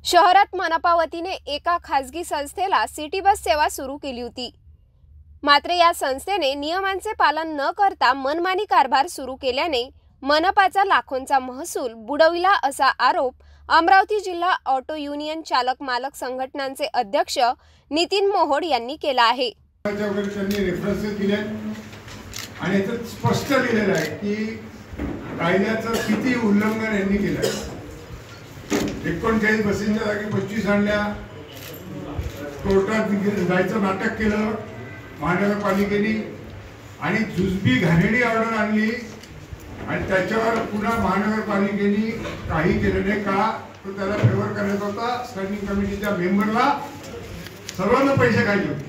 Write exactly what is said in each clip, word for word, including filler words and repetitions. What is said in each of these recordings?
शहरात मनपा वतीने एका खासगी संस्थेला सिटी बस सेवा सुरू केली होती। मात्र या संस्थेने नियमांचे पालन न करता मनमानी कारभार सुरू केल्याने मनपाचा लाखोंचा महसूल बुडविला असा आरोप अमरावती जिल्हा ऑटो युनियन चालक मालक संघटनांचे अध्यक्ष नितीन मोहोड यांनी केला आहे। त्यांनी रेफरन्सेस दिले आणि यात स्पष्ट लिहिलेलं आहे की कायद्याचं किती उल्लंघन यांनी केलं आहे। एकोणचाळीस बसेसच्या जागी पंचवीस आणल्या, कोर्टात जायचं नाटक केलं महानगरपालिकेने आणि जुजबी घाणेरडी ऑर्डर आणली आणि त्याच्यावर पुन्हा महानगरपालिकेने काही केलं नाही का, तो त्याला फेवर करायचा होता। स्टँडिंग कमिटीच्या मेंबरला सर्वांना पैसे खायचे होते।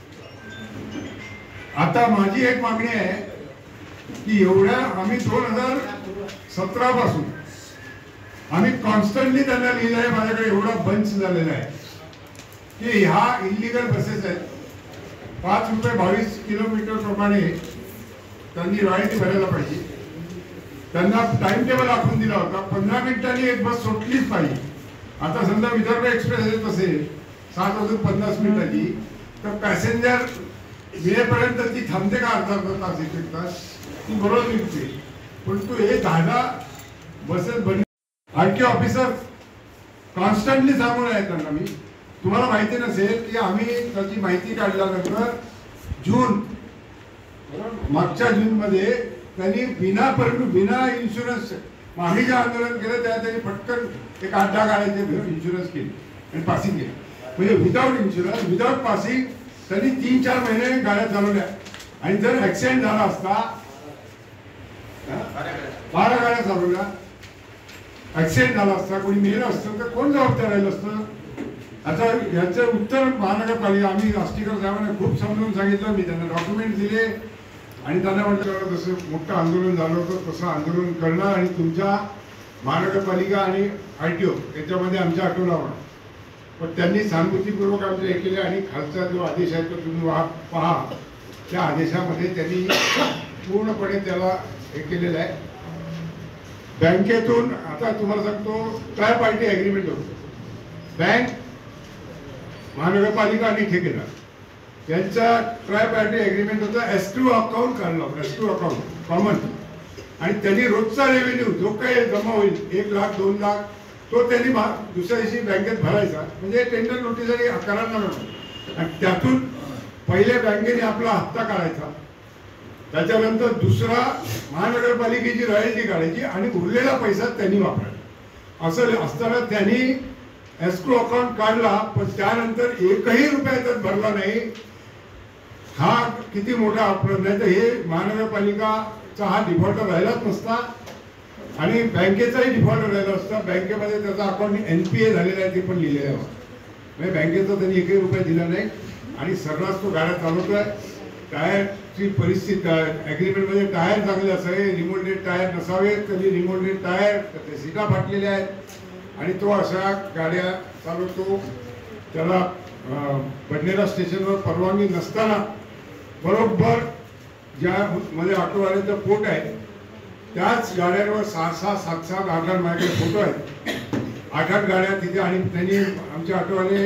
आता माझी एक मागणी आहे की एवढ्या आम्ही दोन हजार सतरा पासून आम्ही कॉन्स्टंटली त्यांना लिहिलं आहे, माझ्याकडे एवढा बंच झालेला आहे की ह्या इलिगल बसेस आहेत, पाच रुपये बावीस किलोमीटर प्रमाणे त्यांनी रॉयल्टी भरायला पाहिजे। त्यांना टाइम टेबल आखून दिला होता, पंधरा मिनिटांनी एक बस सुटलीच पाहिजे। आता समजा विदर्भ एक्सप्रेस येत असेल सात वाजून पन्नास मिनिटाची, तर पॅसेंजर मिळेपर्यंत ती थांबते का अर्धा तास एक एक तास, ती बरोबर निघते। पण तू हे दहा दहा बसेस बन आरटी ऑफिसर कॉन्स्टंटली सांगून आहे त्यांना। मी तुम्हाला माहिती नसेल की आम्ही त्याची माहिती काढल्यानंतर जून मागच्या जून मध्ये त्यांनी बिना परमिट बिना इन्शुरन्स आम्ही जे आंदोलन केलं त्या त्यांनी पटकन एक आठ दहा गाड्यांचे इन्शुरन्स केली आणि पासिंग केली, म्हणजे विदाउट इन्शुरन्स विदाउट पासिंग त्यांनी तीन चार महिने गाड्या चालवल्या। आणि जर ऍक्सिडेंट झाला असता, बारा गाड्या चालवल्या, ऍक्सिडेंट झाला असता, कोणी मेलं असतं तर कोण जबाबदार राहिलं असतं? आता याचं उत्तर महानगरपालिका आम्ही राष्ट्रीयकर साहेबांना खूप समजून सांगितलं, मी त्यांना डॉक्युमेंट दिले आणि त्यांना म्हटलं जसं मोठं आंदोलन झालं होतं तसं आंदोलन करणं आणि तुमच्या महानगरपालिका आणि आरटीओ याच्यामध्ये आमच्या आठवडा होणार। पण त्यांनी सहानुभूतीपूर्वक आमचे हे केले आणि खालचा जो आदेश आहे तो तुम्ही पहा, त्या आदेशामध्ये त्यांनी पूर्णपणे त्याला हे केलेलं आहे। बँकेतून आता तुम्हाला सांगतो ट्राय पार्टी ॲग्रीमेंट होतं, बँक महानगरपालिका आणि ठेकेदार यांचा ट्राय पार्टी ॲग्रीमेंट होता। एस्क्रू अकाउंट काढला, एस्क्रू अकाउंट कॉमन, आणि त्यांनी रोजचा रेव्हेन्यू जो काही जमा होईल एक लाख दोन लाख तो त्यांनी दुसऱ्या दिवशी बँकेत भरायचा, म्हणजे टेंडर नोटीस करायला नव्हतं। आणि त्यातून पहिले बँकेने आपला हप्ता काढायचा, त्याच्यानंतर दुसरा महानगरपालिकेची रॉयल्टी काढायची आणि उरलेला पैसा त्यांनी वापरायचा। असं असताना त्यांनी एस्क्रो अकाउंट काढला, पण त्यानंतर एकही रुपया त्यात भरला नाही। हा किती मोठा अपराध, नाही तर हे महानगरपालिकाचा हा डिफॉल्टर राहिलाच नसता आणि बँकेचाही डिफॉल्टर राहिला असता। बँकेमध्ये त्याचा अकाउंट एनपीए झालेला आहे ते पण लिहिलेलं आहे, म्हणजे बँकेचा त्यांनी एकही रुपया दिला नाही आणि सर्रास तो गाड्या चालवतोय। टायरची परिस्थिती ॲग्रीमेंटमध्ये टायर चांगले असावे, रिमोल्डेड टायर नसावे, कधी रिमोल्डेड टायर, त्याच्या सीटा फाटलेल्या आहेत आणि तो अशा गाड्या चालवतो। त्याला बडनेरा स्टेशनवर परवानगी नसताना बरोबर ज्यामध्ये ऑटोवाल्याचं पोट आहे त्याच गाड्यांवर सहा सहा सात सात आठ आठ माझ्याकडे फोटो आहेत, आठ आठ गाड्या तिथे। आणि त्यांनी आमचे ऑटोवाले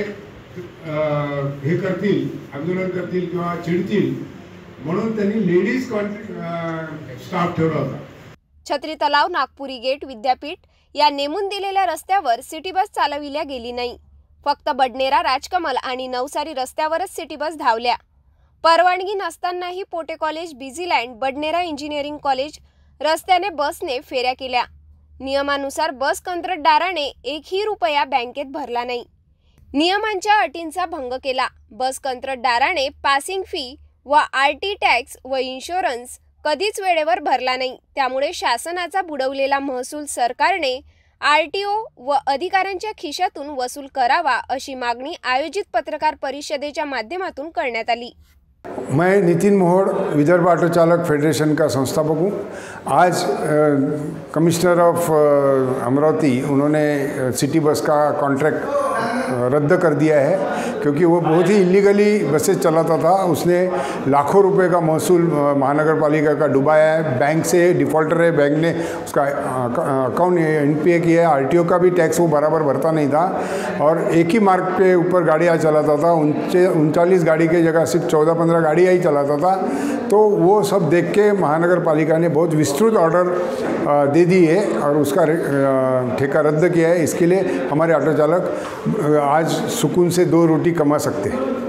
हे करतील, आंदोलन करतील किंवा चिडतील म्हणून त्यांनी लेडीज स्टाफ ठेवला होता। छत्री तलाव, नागपुरी गेट, विद्यापीठ या नेमून दिलेल्या रस्त्यावर सिटी बस चालविल्या गेली नाही। फक्त बडनेरा, राजकमल आणि नवसारी रस्त्यावरच सिटी बस धावल्या। परवानगी नसतानाही Pote college, Busyland, Badnera engineering college रस्त्याने बसने फेऱ्या केल्या। नियमानुसार बस कंत्राटदाराने एकही रुपया बँकेत भरला नाही, नियमांच्या अटींचा भंग केला। बस कंत्राटदाराने पासिंग फी व आरटी टॅक्स व इन्शुरन्स कधीच वेळेवर भरला नाही। त्यामुळे शासनाचा बुडवलेला महसूल सरकारने आरटीओ व अधिकाऱ्यांच्या खिशातून वसूल करावा अशी मागणी आयोजित पत्रकार परिषदेच्या माध्यमातून करण्यात आली। मैं नितिन मोहोड, विदर्भ ऑटो चालक फेडरेशन का संस्थापक हूँ। आज कमिश्नर ऑफ अमरावती उन्होंने सिटी बस का कॉन्ट्रैक्ट रद्द कर दिया है, क्योंकि वो बहुत ही इलीगली बसेस चलाता था। उसने लाखों रुपए का महसूल महानगर पालिका का डुबाया है। बैंक से डिफ़ॉल्टर है, बैंक ने उसका अकाउंट एन पी ए किया है। आर टी ओ का भी टैक्स वो बराबर भरता नहीं था और एक ही मार्ग पे ऊपर गाड़ियाँ चलाता था। उनचे उनचालीस गाड़ी की जगह सिर्फ चौदह पंद्रह गाड़ियाँ ही चलाता था। तो वो सब देख के महानगर पालिका ने बहुत विस्तृत ऑर्डर दे दी है और उसका ठेका रद्द किया है। इसके लिए हमारे ऑटो चालक आज सुकून से दो रोटी कमा सकते हैं।